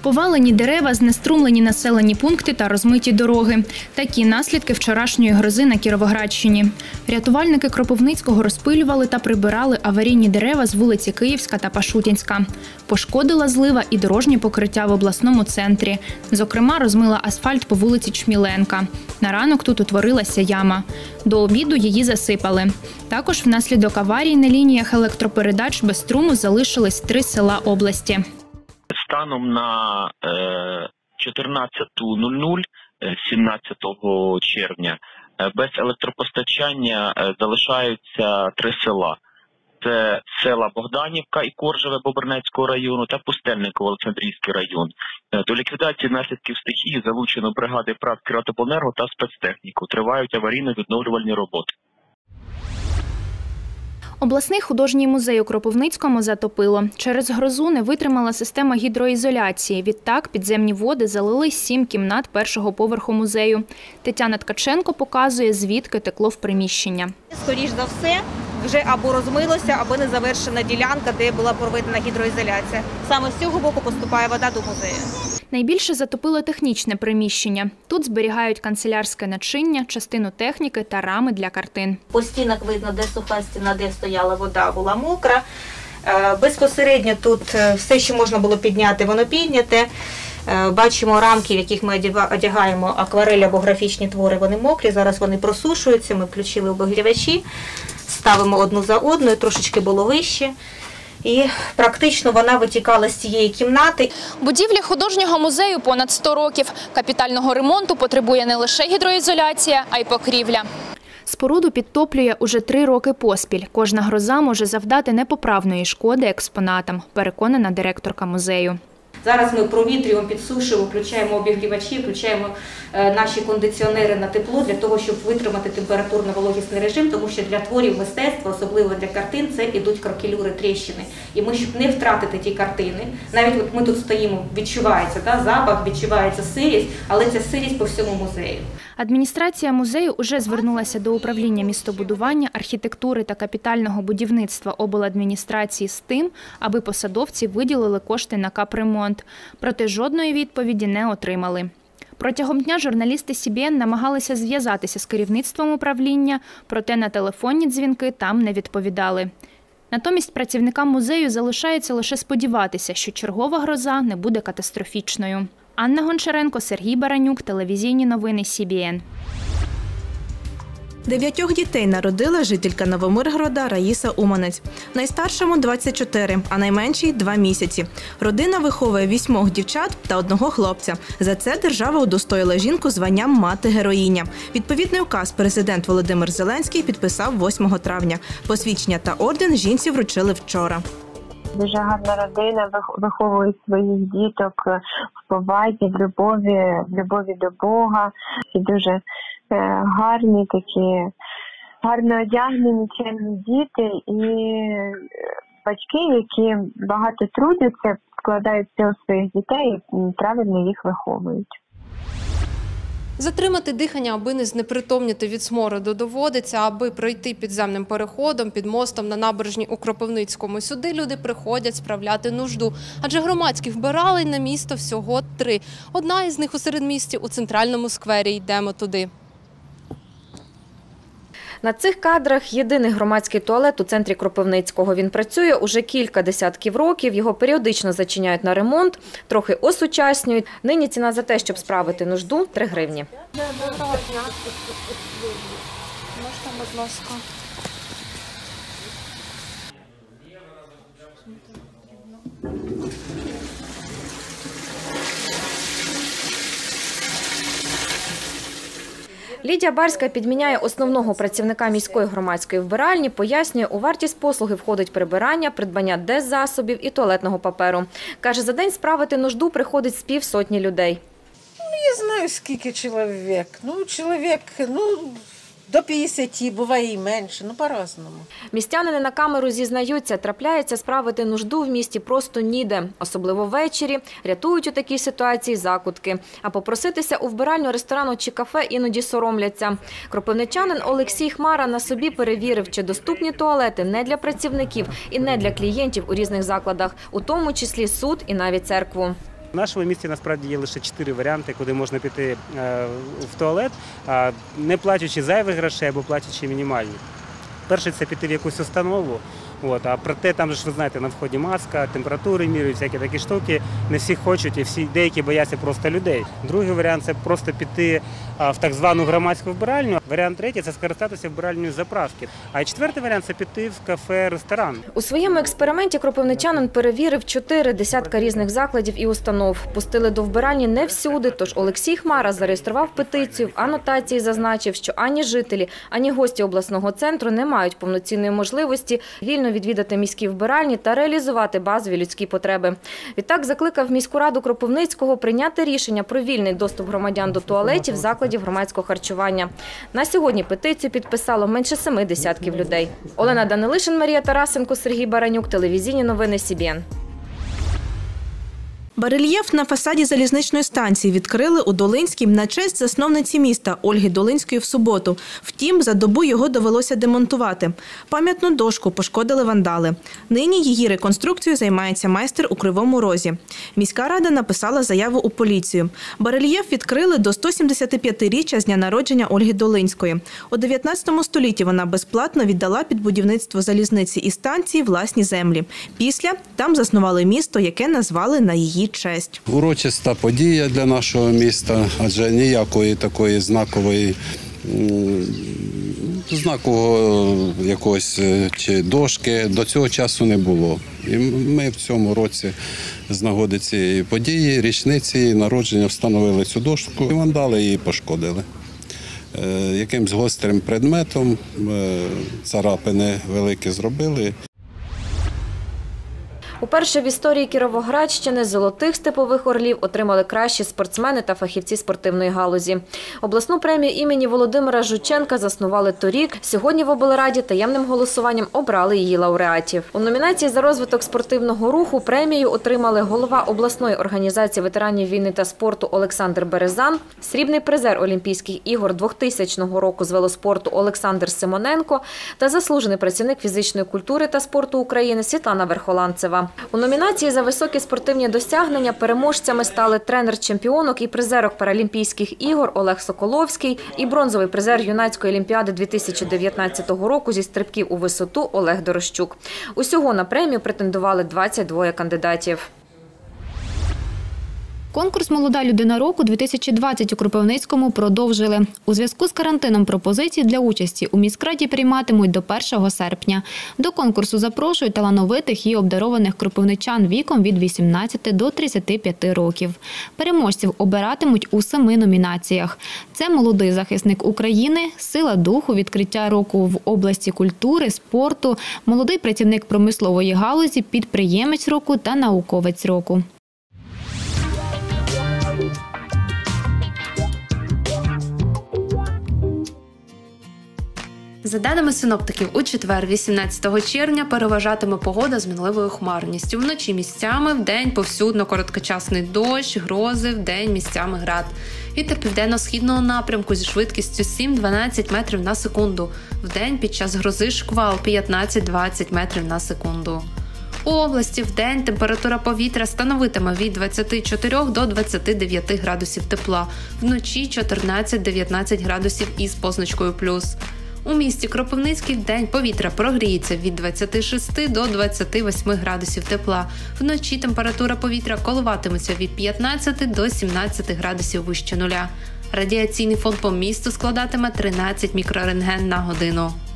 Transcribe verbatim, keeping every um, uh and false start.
Повалені дерева, знеструмлені населені пункти та розмиті дороги. Такі наслідки вчорашньої грози на Кіровоградщині. Рятувальники Кропивницького розпилювали та прибирали аварійні дерева з вулиці Київська та Пашутінська. Пошкодила злива і дорожнє покриття в обласному центрі. Зокрема, розмила асфальт по вулиці Чміленка. На ранок тут утворилася яма. До обіду її засипали. Також внаслідок аварії на лініях електропередач без струму залишились три села області. Станом на чотирнадцяту нуль нуль сімнадцятого червня без електропостачання залишаються три села. Це села Богданівка і Коржеве Бобринецького району та Пустельниково Олександрійський район. До ліквідації наслідків стихії залучено бригади ПРАТ «Кіровоградобленерго» та спецтехніку. Тривають аварійно-відновлювальні роботи. Обласний художній музей у Кропивницькому затопило. Через грозу не витримала система гідроізоляції. Відтак підземні води залили сім кімнат першого поверху музею. Тетяна Ткаченко показує, звідки текло в приміщення. Скоріш за все, вже або розмилося, або не завершена ділянка, де була проведена гідроізоляція. Саме з цього боку поступає вода до музею. Найбільше затопило технічне приміщення. Тут зберігають канцелярське начиння, частину техніки та рами для картин. По стінах видно, де суха стіна, де стояла вода, була мокра. Безпосередньо тут все, що можна було підняти, воно підняте. Бачимо рамки, в яких ми одягаємо акварель або графічні твори, вони мокрі. Зараз вони просушуються, ми включили обігрівачі, ставимо одну за одною, трошечки було вище. І практично вона витікала з цієї кімнати. Будівлі художнього музею понад сто років. Капітального ремонту потребує не лише гідроізоляція, а й покрівля. Споруду підтоплює уже три роки поспіль. Кожна гроза може завдати непоправної шкоди експонатам, переконана директорка музею. Зараз ми провітрюємо, підсушуємо, включаємо обігрівачі, включаємо наші кондиціонери на тепло для того, щоб витримати температурно-вологісний режим, тому що для творів мистецтва, особливо для картин, це ідуть кракелюри, тріщини. І ми, щоб не втратити ті картини, навіть от ми тут стоїмо, відчувається да, запах, відчувається сирість, але ця сирість по всьому музею. Адміністрація музею уже звернулася до управління містобудування, архітектури та капітального будівництва обладміністрації з тим, аби посадовці виділили кошти на капремонт. Проте жодної відповіді не отримали. Протягом дня журналісти Сі Бі Ен намагалися зв'язатися з керівництвом управління, проте на телефонні дзвінки там не відповідали. Натомість працівникам музею залишається лише сподіватися, що чергова гроза не буде катастрофічною. Анна Гончаренко, Сергій Баранюк, телевізійні новини Сі Бі Ен. Дев'ятьох дітей народила жителька Новомиргорода Раїса Уманець. Найстаршому – двадцять чотири, а найменшій – два місяці. Родина виховує вісьмох дівчат та одного хлопця. За це держава удостоїла жінку званням «Мати-героїня». Відповідний указ президент Володимир Зеленський підписав восьмого травня. Посвідчення та орден жінці вручили вчора. Дуже гарна родина, виховує своїх діток в повазі, в любові, в любові до Бога. І дуже гарні такі, гарно одягнені, чемні діти і батьки, які багато трудяться, вкладаються у своїх дітей і правильно їх виховують. Затримати дихання, аби не знепритомніти від смороду, доводиться, аби пройти підземним переходом під мостом на набережній у Кропивницькому. Сюди люди приходять справляти нужду, адже громадських вбиралень на місто всього три. Одна із них у середмісті у центральному сквері. Йдемо туди. На цих кадрах єдиний громадський туалет у центрі Кропивницького. Він працює уже кілька десятків років, його періодично зачиняють на ремонт, трохи осучаснюють. Нині ціна за те, щоб справити нужду – три гривні. Доброго дня. Можна, будь ласка. Лідія Барська підміняє основного працівника міської громадської вбиральні, пояснює, у вартість послуги входить прибирання, придбання деззасобів і туалетного паперу. Каже, за день справити нужду приходить з півсотні людей. Ну, я знаю, скільки чоловік. Ну, чоловік, ну, до п'ятдесяти, буває і менше, ну по-разному. Містянини на камеру зізнаються, трапляється справити нужду в місті просто ніде. Особливо ввечері рятують у такій ситуації закутки. А попроситися у вбиральню, ресторану чи кафе іноді соромляться. Кропивничанин Олексій Хмара на собі перевірив, чи доступні туалети не для працівників і не для клієнтів у різних закладах, у тому числі суд і навіть церкву. В нашому місті насправді є лише чотири варіанти, куди можна піти в туалет, не платячи зайвих грошей або платячи мінімальні. Перший – це піти в якусь установу, от, а проте там ж, ви знаєте, на вході маска, температури міряють, всякі такі штуки. Не всі хочуть і всі, деякі бояться просто людей. Другий варіант – це просто піти в так звану громадську вбиральню. Варіант третій – це скористатися вбиральнею заправки. А четвертий варіант – це піти в кафе, ресторан. У своєму експерименті кропивничанин перевірив чотири десятка різних закладів і установ. Пустили до вбиральні не всюди, тож Олексій Хмара зареєстрував петицію, в анотації зазначив, що ані жителі, ані гості обласного центру не мають повноцінної можливості вільно відвідати міські вбиральні та реалізувати базові людські потреби. Відтак закликав міську раду Кропивницького прийняти рішення про вільний доступ громадян до туалетів закладів громадського харчування. На сьогодні петицію підписало менше семи десятків людей. Олена Данилишин, Марія Тарасенко, Сергій Баранюк, телевізійні новини Сі Бі Ен. Барельєф на фасаді залізничної станції відкрили у Долинській на честь засновниці міста Ольги Долинської в суботу. Втім, за добу його довелося демонтувати. Пам'ятну дошку пошкодили вандали. Нині її реконструкцією займається майстер у Кривому Розі. Міська рада написала заяву у поліцію. Барельєф відкрили до сто сімдесятип'ятиріччя з дня народження Ольги Долинської. У дев'ятнадцятому столітті вона безплатно віддала під будівництво залізниці і станції власні землі. Після там заснували місто, яке назвали на її честь. Урочиста подія для нашого міста, адже ніякої такої знакової, знакового якогось чи дошки до цього часу не було. І ми в цьому році з нагоди цієї події, річниці народження встановили цю дошку і вандали її пошкодили. Якимсь гострим предметом царапини великі зробили. Уперше в історії Кіровоградщини золотих степових орлів отримали кращі спортсмени та фахівці спортивної галузі. Обласну премію імені Володимира Жученка заснували торік. Сьогодні в облраді таємним голосуванням обрали її лауреатів. У номінації за розвиток спортивного руху премію отримали голова обласної організації ветеранів війни та спорту Олександр Березан, срібний призер Олімпійських ігор двохтисячного року з велоспорту Олександр Симоненко та заслужений працівник фізичної культури та спорту України Світлана Верхоланцева. У номінації за високі спортивні досягнення переможцями стали тренер чемпіонок і призерок Паралімпійських ігор Олег Соколовський і бронзовий призер юнацької олімпіади дві тисячі дев'ятнадцятого року зі стрибків у висоту Олег Дорощук. Усього на премію претендували двадцять двоє кандидатів. Конкурс «Молода людина року-дві тисячі двадцять» у Кропивницькому продовжили. У зв'язку з карантином пропозиції для участі у міськраді прийматимуть до першого серпня. До конкурсу запрошують талановитих і обдарованих кропивничан віком від вісімнадцяти до тридцяти п'яти років. Переможців обиратимуть у семи номінаціях. Це молодий захисник України, сила духу, відкриття року в області культури, спорту, молодий працівник промислової галузі, підприємець року та науковець року. За даними синоптиків, у четвер, вісімнадцятого червня, переважатиме погода з мінливою хмарністю. Вночі місцями, вдень повсюдно короткочасний дощ, грози, вдень місцями град. Вітер південно-східного напрямку зі швидкістю сім-дванадцять метрів на секунду. Вдень під час грози шквал п'ятнадцять-двадцять метрів на секунду. У області вдень температура повітря становитиме від двадцяти чотирьох до двадцяти дев'яти градусів тепла. Вночі чотирнадцять-дев'ятнадцять градусів із позначкою плюс. У місті Кропивницький вдень повітря прогріється від двадцяти шести до двадцяти восьми градусів тепла. Вночі температура повітря коливатиметься від п'ятнадцяти до сімнадцяти градусів вище нуля. Радіаційний фон по місту складатиме тринадцять мікрорентген на годину.